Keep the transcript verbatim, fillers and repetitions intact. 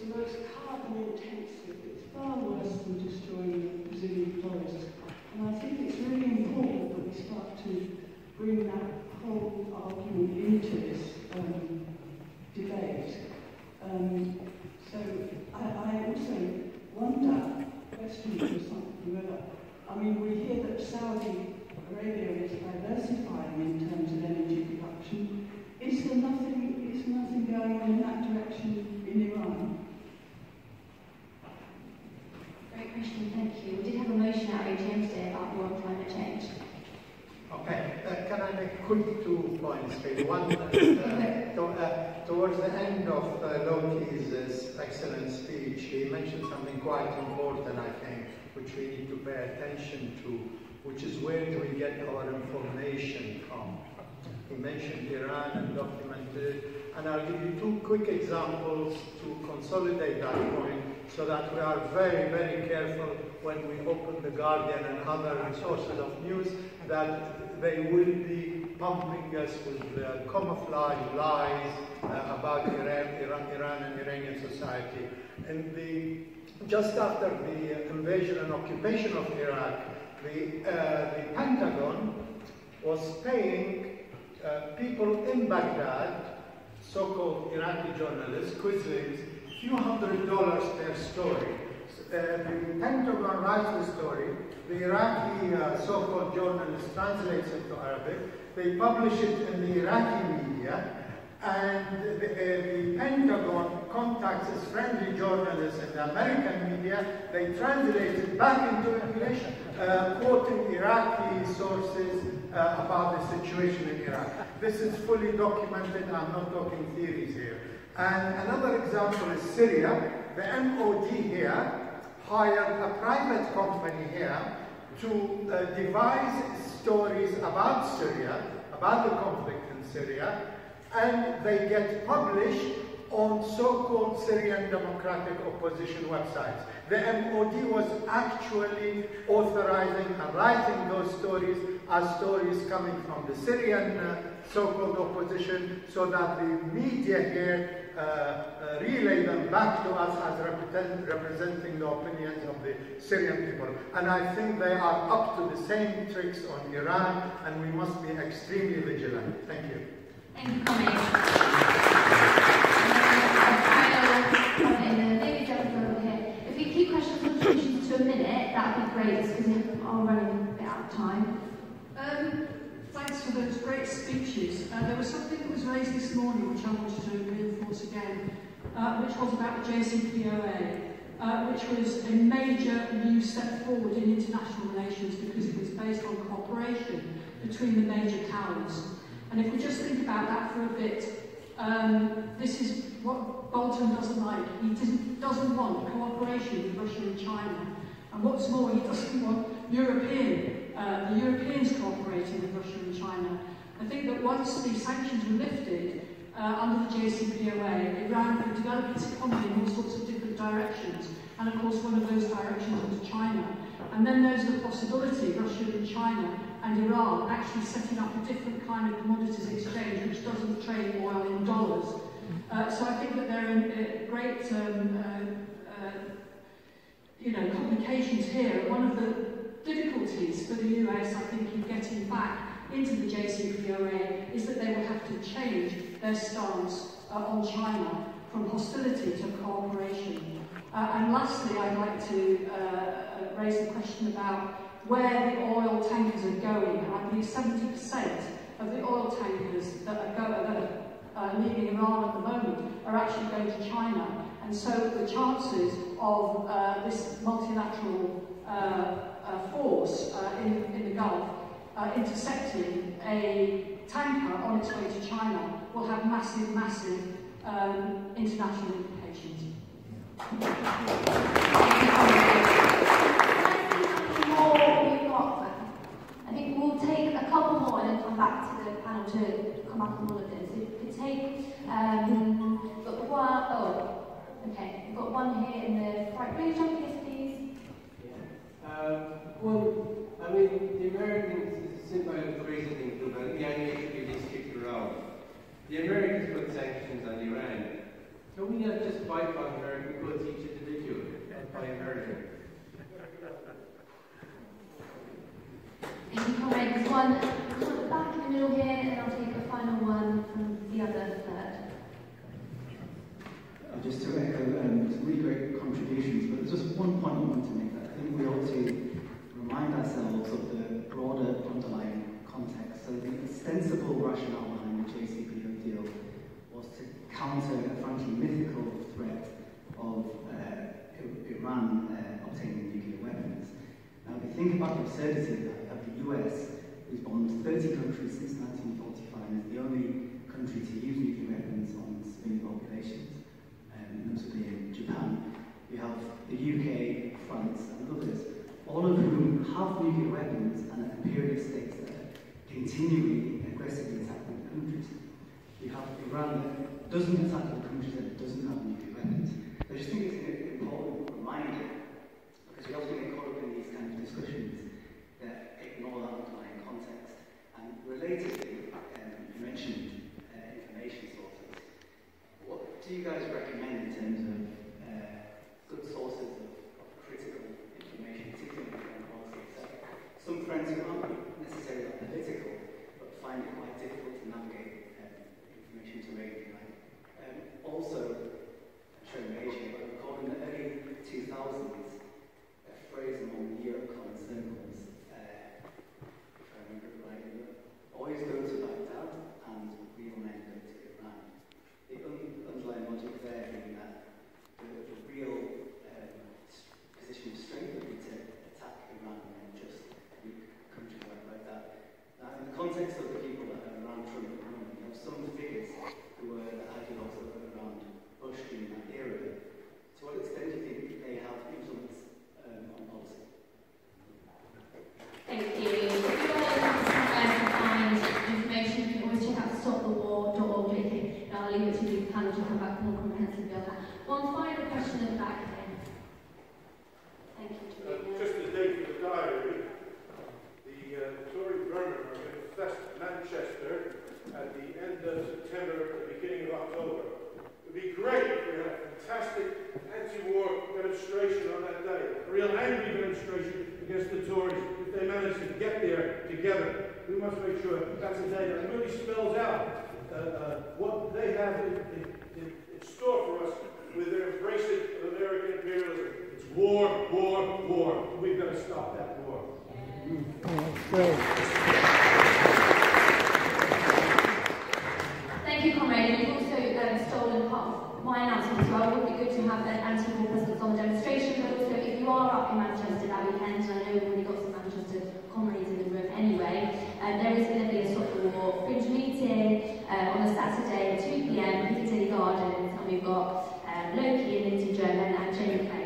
the most carbon intensive. It's far worse than destroying the Brazilian forests. And I think it's really important that we start to bring that whole argument into this um, debate. Um, so I, I also wonder, question from something whether, I mean, we hear that Saudi Arabia is diversifying in terms of energy production. Is there nothing, is nothing going on in that direction in Iran? Great question, thank you. We did have a motion outrage yesterday about war and climate change. Okay, uh, can I make quick two points? Maybe one, uh, to, uh, towards the end of uh, Loki's uh, excellent speech, he mentioned something quite important, I think, which we need to pay attention to, which is where do we get our information from? He mentioned Iran and documented it, and I'll give you two quick examples to consolidate that point so that we are very, very careful when we open The Guardian and other sources of news that they will be pumping us with uh, camouflage lies uh, about Iran, Iran, Iran and Iranian society. And the, just after the invasion and occupation of Iraq, the, uh, the Pentagon was paying Uh, people in Baghdad, so-called Iraqi journalists, quizzes, a few hundred dollars per story. Uh, the Pentagon writes the story, the Iraqi uh, so-called journalist translates it to Arabic, they publish it in the Iraqi media, and the, uh, the Pentagon contacts its friendly journalists in the American media, they translate it back into English, uh, quoting Iraqi sources uh, about the situation in Iraq. This is fully documented, I'm not talking theories here. And another example is Syria. The M O D here hired a private company here to uh, devise stories about Syria, about the conflict in Syria, and they get published on so-called Syrian democratic opposition websites. The M O D was actually authorizing and writing those stories as stories coming from the Syrian uh, so-called opposition, so that the media here uh, uh, relay them back to us as represent, representing the opinions of the Syrian people. And I think they are up to the same tricks on Iran, and we must be extremely vigilant. Thank you. Thank you, Connie. Maybe jump over here. If we keep questions and contributions to a minute, that would be great, because we are running a bit out of time. Um, thanks for those great speeches. Uh, there was something that was raised this morning which I wanted to reinforce again, uh, which was about the J C P O A, uh, which was a major new step forward in international relations because it was based on cooperation between the major powers. And if we just think about that for a bit, um, this is what Bolton doesn't like. He doesn't, doesn't want cooperation with Russia and China. And what's more, he doesn't want European Uh, the Europeans cooperating with Russia and China. I think that once the sanctions were lifted uh, under the J C P O A, Iran could develop its economy in all sorts of different directions. And of course, one of those directions was China. And then there's the possibility Russia and China and Iran actually setting up a different kind of commodities exchange which doesn't trade oil in dollars. Uh, so I think that there are uh, great um, uh, uh, you know, complications here. One of the difficulties for the U S, I think, in getting back into the J C P O A is that they will have to change their stance uh, on China from hostility to cooperation. Uh, and lastly, I'd like to uh, raise the question about where the oil tankers are going. I believe seventy percent of the oil tankers that are, go that are uh, leaving Iran at the moment are actually going to China. And so the chances of uh, this multilateral uh, Uh, force uh, in, in the Gulf uh, intercepting a tanker on its way to China will have massive, massive um, international implications. I think we'll take a couple more and then come back to the panel to come back on all of this. If we could take, um, got one, oh, okay, we've got one here in the right. Will you jump in, please? Um, well, I mean, the Americans, it's a simple and crazy thing to do, but the animation really skipped around. The Americans put sanctions on Iran. Can we not just bypass American middle here, and I'll take a final one from the other third. Uh, just to echo um, some really great contributions, but there's just one point I want to make that I think we ought to remind ourselves of the broader underlying context. So the ostensible rationale behind the J C P O deal was to counter a frankly mythical threat of uh, Iran uh, obtaining nuclear weapons. Now, if you think about the absurdity of, of the U S, who's bombed thirty countries since nineteen forty-five, and is the only country to use nuclear weapons on civilian populations, um, notably in Japan. We have the U K, France, and others, all of whom have nuclear weapons and are imperialist states that are continually aggressively attacking the countries. We have Iran that doesn't attack the countries that doesn't have nuclear weapons. I just think it's an important reminder, because we often get caught up in these kind of discussions that ignore that underlying context. And relatedly, um, you mentioned uh, information sources. What do you guys recommend in terms of uh, good sources of, of critical information, particularly in foreign policy? So some friends who aren't necessarily political, but find it quite difficult to navigate um, information terrain. Right? Um, also, I'm sure in Asia, but I recall in the early two thousands, a phrase among neocon circles, uh, if I remember it right, always go to Baghdad and real men go to Iran. The un underlying logic there being that the, the real um, position of strength would be to attack Iran and just weak countries like, like that. Now, in the context of the people that are around Trump at the moment, you have some figures who were the ideologues that were around Bush during that era. To what extent do you think they have influence um, on policy? Thank you. If you want to find information, you can always check out stop the war dot org. And I'll leave it to the panel to come back more comprehensively on that. One final question at the back here. Thank you, Julia. Uh, just as date for the diary, the uh, Tory government are going to fest Manchester at the end of September, at the beginning of October. It would be great if we had a fantastic anti-war demonstration on that day, a real angry demonstration against the Tories, if they manage to get there together. We must make sure that's a day that really spells out uh, uh, what they have in, in, in, in store for us with their embracing of American imperialism. It's war, war, war. We've got to stop that war. Thank you, comrade. You've also um, stolen part of my announcement as well. It would be good to have an anti-war presence on the demonstration, but also if you are up in Manchester that weekend, and I know we've already got some Manchester comrades in the room anyway, um, there is going to be a Stop the War fringe meeting uh, on a Saturday at two p m Piccadilly Gardens, and we've got um, Loki and Lindsay German and Jamie Clare